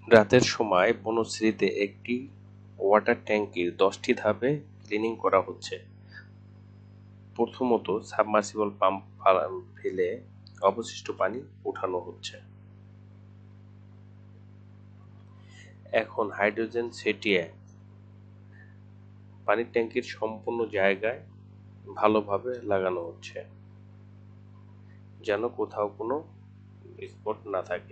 রাতের সময় বনশ্রীতে একটি ওয়াটার ট্যাঙ্কির 10টি ধাপে ক্লিনিং করা হচ্ছে। প্রথমত সাবমার্সিবল পাম্প ফেলে অবশিষ্ট পানি উঠানো হচ্ছে। এখন হাইড্রোজেন ছিটিয়ে পানির ট্যাঙ্কির সম্পূর্ণ জায়গায় ভালোভাবে লাগানো হচ্ছে, যেন কোথাও কোনো স্পট না থাকে।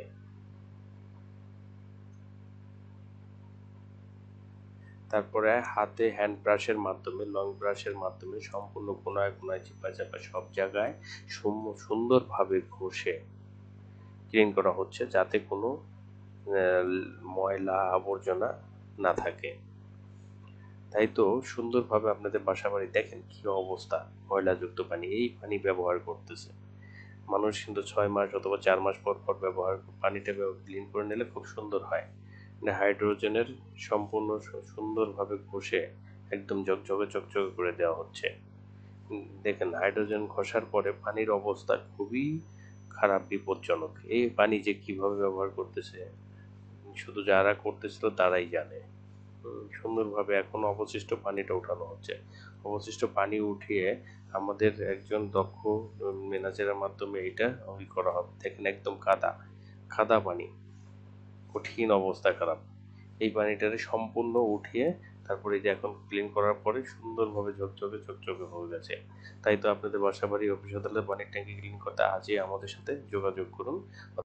তারপরে হাতে হ্যান্ড ব্রাশের মাধ্যমে, লং ব্রাশের মাধ্যমে সম্পূর্ণ কোনায় কোনায় চিপা চাপা সব জায়গায় সুন্দরভাবে ঘষে ক্লিন করা হচ্ছে, যাতে কোনো ময়লা আবর্জনা না থাকে। তাই তো সুন্দরভাবে আপনাদের বাসা বাড়ি দেখেন কি অবস্থা, ময়লাযুক্ত পানি, এই পানি ব্যবহার করতেছে মানুষ। কিন্তু 6 মাস অথবা 4 মাস পর পর পানিটা ক্লিন করে নিলে খুব সুন্দর হয়। হাইড্রোজেনের সম্পূর্ণ সুন্দরভাবে ঘষে একদম ঝকঝকে চকচকে করে দেওয়া হচ্ছে। দেখেন হাইড্রোজেন ঘষার পরে পানির অবস্থা খুবই খারাপ, বিপজ্জনক। এই পানি যে কিভাবে ব্যবহার করতেছে শুধু যারা করতেছিল তারাই জানে। সুন্দরভাবে এখন অবশিষ্ট পানিটা উঠানো হচ্ছে। অবশিষ্ট পানি উঠিয়ে আমাদের একজন দক্ষ ম্যানেজারের মাধ্যমে এটা করা হবে। দেখেন একদম কাদা কাদা পানি, কঠিন অবস্থা খারাপ। এই পানিটারে সম্পূর্ণ উঠিয়ে তারপরে এই যে এখন ক্লিন করার পরে সুন্দরভাবে ঝকঝকে চকচকে হয়ে গেছে। তাই তো আপনাদের বাসা বাড়ি অফিস আদালত পানির ট্যাঙ্কি ক্লিন করতে আজই আমাদের সাথে যোগাযোগ করুন।